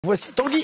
Voici Tanguy.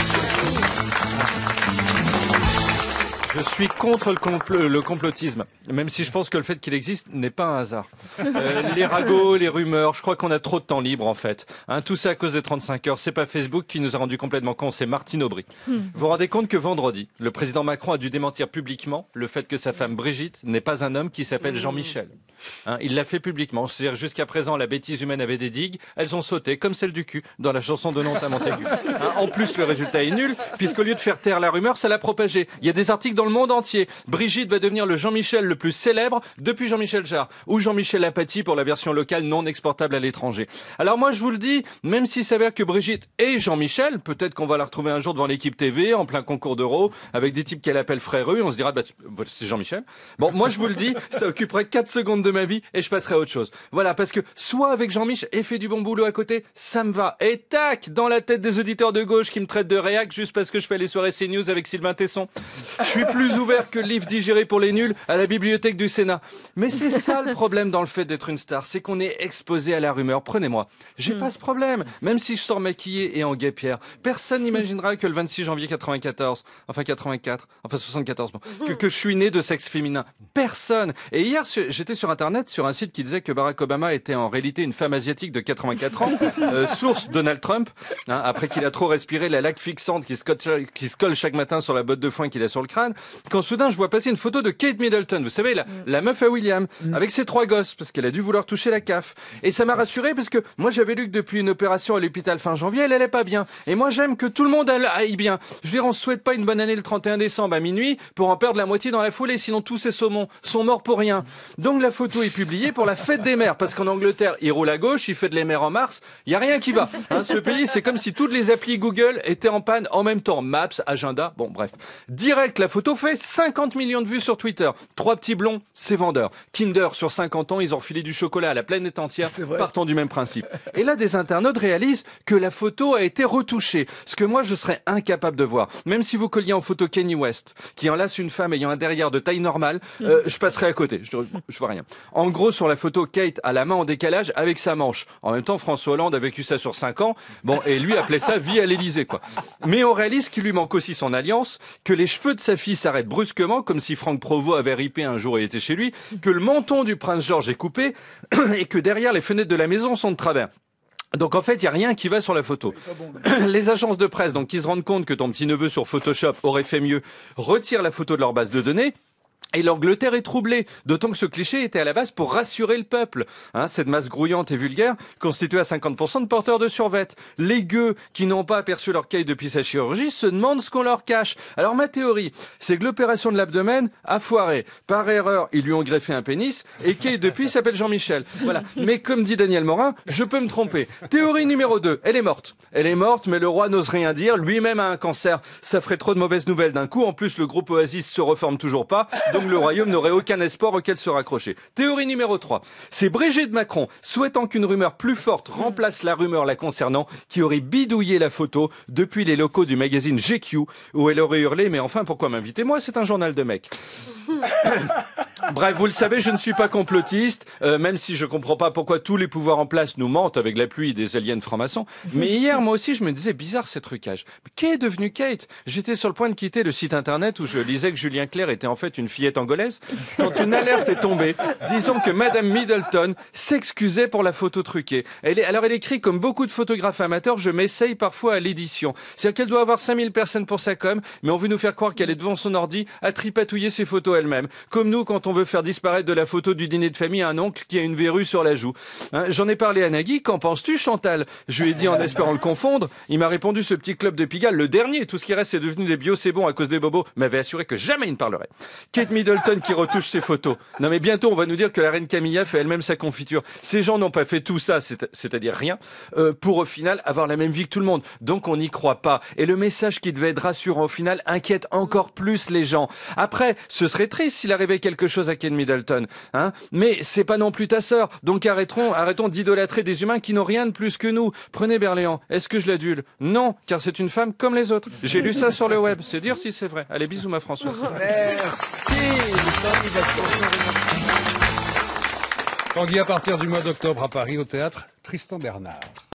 Je suis contre le complotisme, même si je pense que le fait qu'il existe n'est pas un hasard. Les ragots, les rumeurs, je crois qu'on a trop de temps libre en fait. Tout ça à cause des 35 heures. C'est pas Facebook qui nous a rendu complètement cons, c'est Martine Aubry. Vous vous rendez compte que vendredi, le président Macron a dû démentir publiquement le fait que sa femme Brigitte n'est pas un homme qui s'appelle Jean-Michel. Il l'a fait publiquement. C'est-à-dire jusqu'à présent, la bêtise humaine avait des digues, elles ont sauté comme celle du cul dans la chanson de Nantes à Montaigu. En plus, le résultat est nul, puisqu'au lieu de faire taire la rumeur, ça l'a propagée. Il y a des articles dans le monde entier. Brigitte va devenir le Jean-Michel le plus célèbre depuis Jean-Michel Jarre, ou Jean-Michel Apathy pour la version locale non exportable à l'étranger. Alors moi, je vous le dis, même s'il s'avère que Brigitte est Jean-Michel, peut-être qu'on va la retrouver un jour devant l'équipe TV, en plein concours d'Euro, avec des types qu'elle appelle fréreux, et on se dira, c'est Jean-Michel. Bon, moi, je vous le dis, ça occuperait 4 secondes de ma vie, et je passerai à autre chose. Voilà, parce que soit avec Jean-Mich et fait du bon boulot à côté, ça me va. Et tac, dans la tête des auditeurs de gauche qui me traitent de réac juste parce que je fais les soirées CNews avec Sylvain Tesson. Je suis plus ouvert que le livre digéré pour les nuls à la bibliothèque du Sénat. Mais c'est ça le problème dans le fait d'être une star, c'est qu'on est exposé à la rumeur. Prenez-moi, j'ai pas ce problème. Même si je sors maquillé et en guêpière, personne n'imaginera que le 26 janvier 94, enfin 84, enfin 74, que je suis né de sexe féminin. Personne. Et hier, j'étais sur Internet, sur un site qui disait que Barack Obama était en réalité une femme asiatique de 84 ans, source Donald Trump, après qu'il a trop respiré la laque fixante qui se colle chaque matin sur la botte de foin qu'il a sur le crâne, quand soudain je vois passer une photo de Kate Middleton, vous savez, la meuf à William, avec ses 3 gosses, parce qu'elle a dû vouloir toucher la CAF. Et ça m'a rassuré, parce que moi j'avais lu que depuis une opération à l'hôpital fin janvier, elle allait pas bien. Et moi j'aime que tout le monde aille bien. Je veux dire, on se souhaite pas une bonne année le 31 décembre à minuit pour en perdre la moitié dans la foulée, sinon tous ces saumons sont morts pour rien. Donc la photo est publiée pour la fête des mères, parce qu'en Angleterre, il roule à gauche, il fait de les mères en mars, il y a rien qui va. Ce pays, c'est comme si toutes les applis Google étaient en panne en même temps. Maps, agenda, bon bref. Direct, la photo fait 50 millions de vues sur Twitter. 3 petits blonds, c'est vendeur. Kinder, sur 50 ans, ils ont refilé du chocolat à la planète entière, partant du même principe. Et là, des internautes réalisent que la photo a été retouchée, ce que moi, je serais incapable de voir. Même si vous colliez en photo Kanye West, qui enlace une femme ayant un derrière de taille normale, je passerais à côté. Je vois rien. En gros, sur la photo, Kate a la main en décalage avec sa manche. En même temps, François Hollande a vécu ça sur 5 ans. Bon, et lui appelait ça vie à l'Élysée, quoi. Mais on réalise qu'il lui manque aussi son alliance, que les cheveux de sa fille s'arrêtent brusquement, comme si Franck Provost avait ripé un jour et était chez lui, que le menton du prince George est coupé, et que derrière les fenêtres de la maison sont de travers. Donc en fait, il y a rien qui va sur la photo. Les agences de presse, donc qui se rendent compte que ton petit-neveu sur Photoshop aurait fait mieux, retirent la photo de leur base de données. Et l'Angleterre est troublée, d'autant que ce cliché était à la base pour rassurer le peuple. Cette masse grouillante et vulgaire, constituée à 50% de porteurs de survêtements. Les gueux qui n'ont pas aperçu leur caille depuis sa chirurgie se demandent ce qu'on leur cache. Alors ma théorie, c'est que l'opération de l'abdomen a foiré. Par erreur, ils lui ont greffé un pénis, et qui depuis s'appelle Jean-Michel. Voilà. Mais comme dit Daniel Morin, je peux me tromper. Théorie numéro 2, elle est morte. Elle est morte, mais le roi n'ose rien dire, lui-même a un cancer. Ça ferait trop de mauvaises nouvelles d'un coup. En plus, le groupe Oasis se reforme toujours pas, donc le royaume n'aurait aucun espoir auquel se raccrocher. Théorie numéro 3. C'est Brigitte Macron, souhaitant qu'une rumeur plus forte remplace la rumeur la concernant, qui aurait bidouillé la photo depuis les locaux du magazine GQ, où elle aurait hurlé « Mais enfin, pourquoi m'inviter? Moi, c'est un journal de mecs. » Bref, vous le savez, je ne suis pas complotiste, même si je comprends pas pourquoi tous les pouvoirs en place nous mentent avec l'appui des aliens francs-maçons. Mais hier, moi aussi, je me disais, bizarre ces trucages. Qu'est devenue Kate? J'étais sur le point de quitter le site internet où je lisais que Julien Clerc était en fait une fillette angolaise, quand une alerte est tombée, disant que Madame Middleton s'excusait pour la photo truquée. Elle écrit, comme beaucoup de photographes amateurs, je m'essaye parfois à l'édition. C'est-à-dire qu'elle doit avoir 5000 personnes pour sa com, mais on veut nous faire croire qu'elle est devant son ordi à tripatouiller ses photos elle-même. Comme nous, quand on veut faire disparaître de la photo du dîner de famille un oncle qui a une verrue sur la joue. J'en ai parlé à Nagui, qu'en penses-tu, Chantal? Je lui ai dit en espérant le confondre. Il m'a répondu, ce petit club de Pigalle, le dernier, tout ce qui reste c'est devenu des bio, c'est bon à cause des bobos, m'avait assuré que jamais il ne parlerait. Kate Middleton qui retouche ses photos. Non mais bientôt on va nous dire que la reine Camilla fait elle-même sa confiture. Ces gens n'ont pas fait tout ça, c'est-à-dire rien, pour au final avoir la même vie que tout le monde. Donc on n'y croit pas. Et le message qui devait être rassurant au final inquiète encore plus les gens. Après, ce serait triste s'il arrivait quelque chose à Kate Middleton, mais c'est pas non plus ta sœur. Donc arrêtons d'idolâtrer des humains qui n'ont rien de plus que nous. Prenez Berléand. Est-ce que je l'adule? Non, car c'est une femme comme les autres. J'ai lu ça sur le web. C'est dire si c'est vrai. Allez, bisous ma Françoise. Merci. Tanguy à partir du mois d'octobre à Paris au théâtre Tristan Bernard.